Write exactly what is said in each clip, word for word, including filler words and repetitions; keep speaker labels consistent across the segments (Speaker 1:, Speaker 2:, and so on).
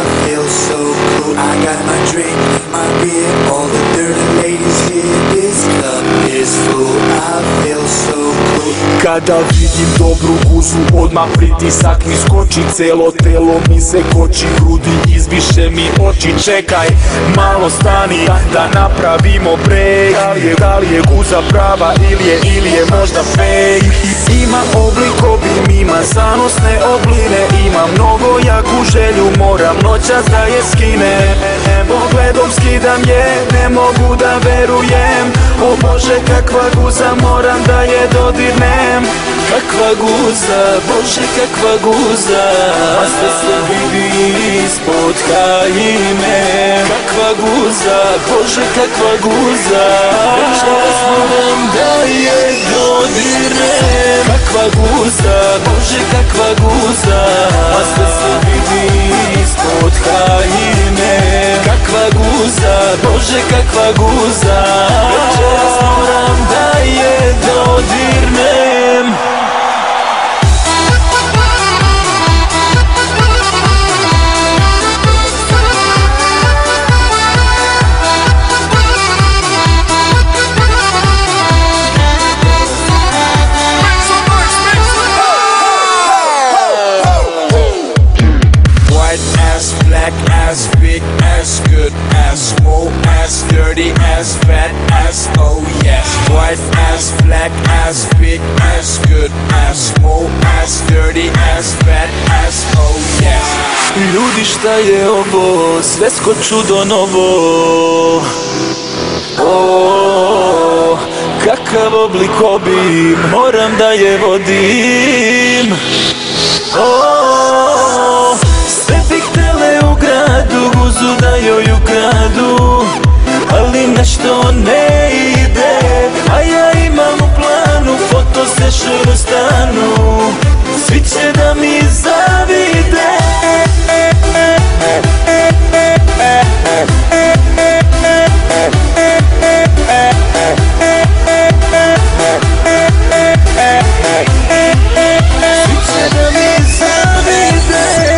Speaker 1: feel so cool. I got my drink, my beer, all the dirty ladies here. This cup is full, I feel so cool.
Speaker 2: Kada vidim dobru guzu, odmah pritisak mi skoči. Celo telo mi se koči, grudi izbiše mi oči. Čekaj, malo stani, da napravimo break. Da li je, da li je guza prava ili je, ili je možda fake? Ima oblik obim, ima zanosne obline. Ima mnogo jaku želju, moram noćas da je skinem. Pogledom skidam je, ne mogu da verujem. O Bože kakva guza, moram da je dodirnem. Kakva guza, Bože kakva guza, a sve se vidi ispod haljine. Kakva guza, Bože kakva guza, večeras moram da je dodirnem. Kakva guza, Bože kakva guza, a sve se vidi ispod haljine. Kakva guza, Bože kakva guza, večeras moram da je dodirnem.
Speaker 1: Black ass, big ass, good ass, small ass, dirty ass, fat ass, oh yes. White ass, black ass, big ass, good ass, small ass, dirty ass, fat ass, oh yes.
Speaker 2: Ljudi šta je ovo, svesko čudo novo. Oh, kakav oblik obim, moram da je vodim. Oh, sve bih htele u gradu, guzu da joj ukradu, ali nešto ne ide, a ja imam u planu fotosession u stanu. Svi će da mi zavide. Svi će da mi zavide.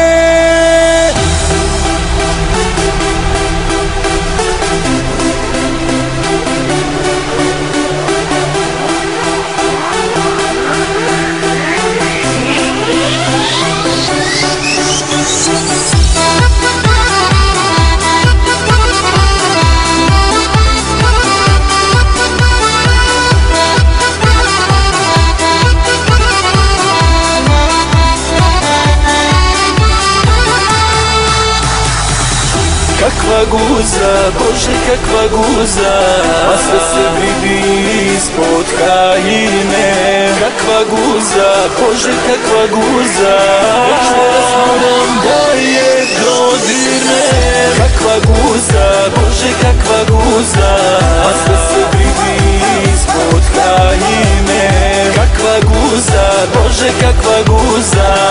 Speaker 2: Kakva guza, Bože kakva guza, a sve se vidi ispod haljine. Kakva guza, Bože kakva guza, večeras moram da je dodirnem. Kakva guza, Bože kakva guza, a sve se vidi ispod haljine. Kakva guza, Bože kakva guza,